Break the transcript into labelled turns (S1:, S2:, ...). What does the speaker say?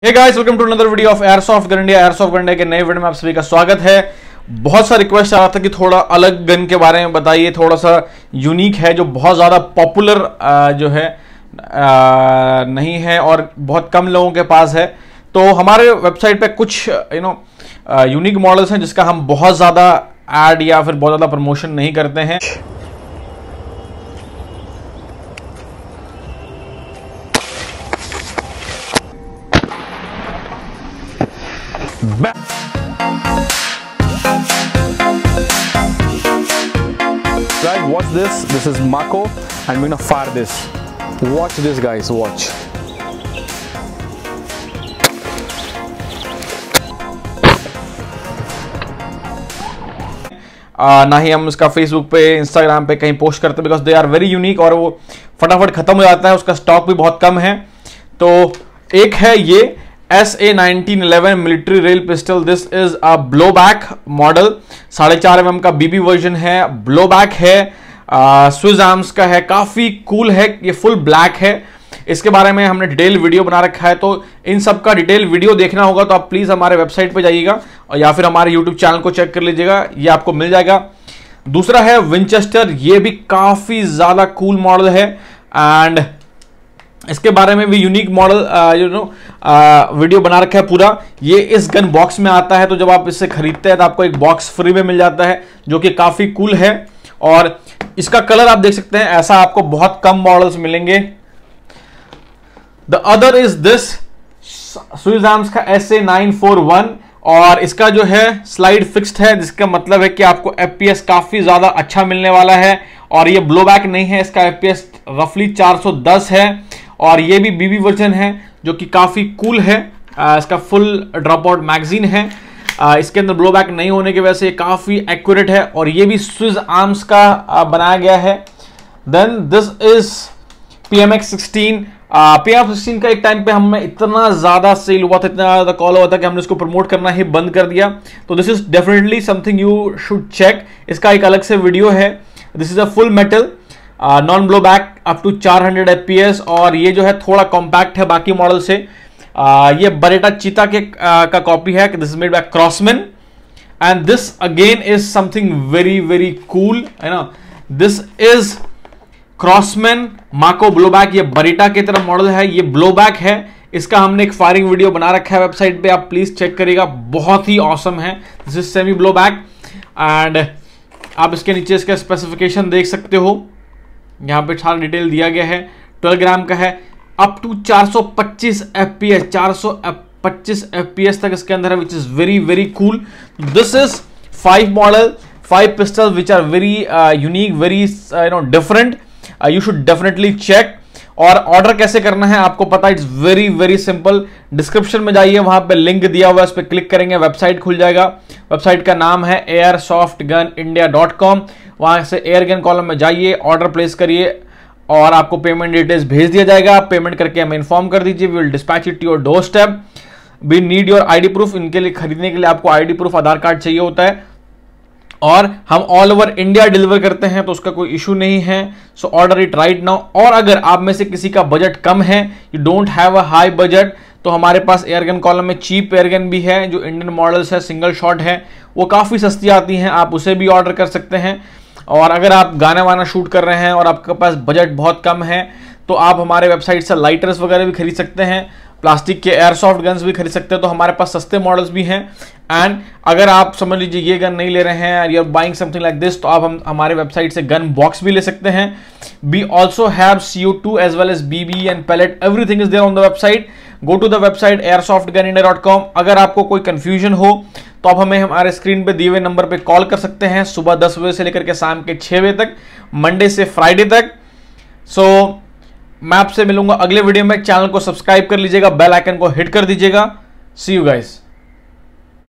S1: Hey guys, welcome to another video of airsoft gun India. Airsoft gun India के नए video में आप सभी का स्वागत है। बहुत सा रिक्वेस्ट आ रहा था कि थोड़ा अलग गन के बारे में बताइए, थोड़ा सा यूनिक है, जो बहुत ज़्यादा पॉपुलर जो है नहीं है और बहुत कम लोगों के पास है। तो हमारे वेबसाइट पे कुछ यूनिक मॉडल्स हैं जिसका हम बहुत ज़्यादा ऐड या फिर बहुत ज़्यादा प्रमोशन नहीं करते हैं।
S2: Right, watch this. This is Mako, and we're gonna fire this. Watch this, guys. Watch.
S1: ना ही हम इसका फेसबुक पे, इंस्टाग्राम पे कहीं पोस्ट करते, because they are very unique और वो फटाफट खत्म हो जाता है, उसका स्टॉक भी बहुत कम है। तो एक है ये SA1911 military rail pistol. This is a blow back model, 4.5 mm का BB वर्जन है, ब्लो बैक है, स्विस आर्म्स का है, काफी कूल है। ये फुल ब्लैक है। इसके बारे में हमने डिटेल वीडियो बना रखा है, तो इन सब का डिटेल वीडियो देखना होगा तो आप प्लीज हमारे वेबसाइट पे जाइएगा और या फिर हमारे यूट्यूब चैनल को चेक कर लीजिएगा, ये आपको मिल जाएगा। दूसरा है विंचेस्टर, ये भी काफी ज्यादा कूल मॉडल है एंड इसके बारे में भी यूनिक मॉडल वीडियो बना रखा है पूरा। ये इस गन बॉक्स में आता है, तो जब आप इसे खरीदते हैं तो आपको एक बॉक्स फ्री में मिल जाता है, जो कि काफी कूल है। और इसका कलर आप देख सकते हैं, ऐसा आपको बहुत कम मॉडल्स मिलेंगे। The other is this Swiss arms का SA941 और इसका जो है स्लाइड फिक्स्ड है, जिसका मतलब है कि आपको FPS काफी ज्यादा अच्छा मिलने वाला है। और ये ब्लो बैक नहीं है, इसका FPS रफली 410 है और ये भी BB वर्जन है, जो कि काफी कूल है। इसका फुल ड्रॉप आउट मैगजीन है। इसके अंदर ब्लो बैक नहीं होने की वजह से ये काफी एक्यूरेट है और ये भी स्विस आर्म्स का बनाया गया है। Then this is PMX16। PMX16 का एक टाइम पे हमें इतना ज्यादा सेल हुआ था, इतना ज्यादा कॉल हुआ था कि हमने इसको प्रमोट करना ही बंद कर दिया। तो this is definitely something you should check. इसका एक अलग से वीडियो है। This is a full metal non blow back up to 400 FPS और ये जो है थोड़ा कॉम्पैक्ट है बाकी मॉडल से। ये बरेटा चीता के का कॉपी है। This is made by Crosman and this again is something very very cool, है ना। This is Crosman Mako blow back. ये बरेटा की तरह मॉडल है, ये ब्लो बैक है। इसका हमने एक फायरिंग वीडियो बना रखा है वेबसाइट पे, आप प्लीज चेक करिएगा, बहुत ही ऑसम है। This is semi blow back and आप इसके नीचे इसका स्पेसिफिकेशन देख सकते हो, यहाँ पे सारा डिटेल दिया गया है। 12 ग्राम का है, अप टू 425 FPS, 425 FPS तक इसके अंदर है, which is very very cool. This is 5 model, 5 pistol which are very unique, very different. You should definitely check. और ऑर्डर कैसे करना है आपको पता है, it's very very simple. Description में जाइए, वहां पे लिंक दिया हुआ है, उस पर क्लिक करेंगे, वेबसाइट खुल जाएगा। वेबसाइट का नाम है airsoftgunindia.com। वहां से एयरगन कॉलम में जाइए, ऑर्डर प्लेस करिए और आपको पेमेंट डिटेल्स भेज दिया जाएगा। आप पेमेंट करके हमें इन्फॉर्म कर दीजिए, we will dispatch it to your doorstep. We need your ID proof. इनके लिए खरीदने के लिए आपको ID प्रूफ, आधार कार्ड चाहिए होता है और हम ऑल ओवर इंडिया डिलीवर करते हैं, तो उसका कोई इशू नहीं है। So order it right now. और अगर आप में से किसी का बजट कम है, you don't have a high budget, तो हमारे पास एयरगन कॉलम में चीप एयरगन भी है, जो इंडियन मॉडल्स है, सिंगल शॉट है, वो काफ़ी सस्ती आती हैं, आप उसे भी ऑर्डर कर सकते हैं। और अगर आप गाना वाना शूट कर रहे हैं और आपके पास बजट बहुत कम है, तो आप हमारे वेबसाइट से लाइटर्स वगैरह भी खरीद सकते हैं, प्लास्टिक के एयरसॉफ्ट गन्स भी खरीद सकते हैं। तो हमारे पास सस्ते मॉडल्स भी हैं। एंड अगर आप समझ लीजिए ये गन नहीं ले रहे हैं, you are buying something like this, तो आप हमारे वेबसाइट से गन बॉक्स भी ले सकते हैं। We also have CO2 as well as BB and pellet, everything is there on the website. Go to the website airsoftgunindia.com। अगर आपको कोई कंफ्यूजन हो तो आप हमें हमारे स्क्रीन पे दिए हुए नंबर पे कॉल कर सकते हैं, सुबह 10 बजे से लेकर के शाम के 6 बजे तक, मंडे से फ्राइडे तक। सो मैं आपसे मिलूंगा अगले वीडियो में। चैनल को सब्सक्राइब कर लीजिएगा, बेल आइकन को हिट कर दीजिएगा। See you guys.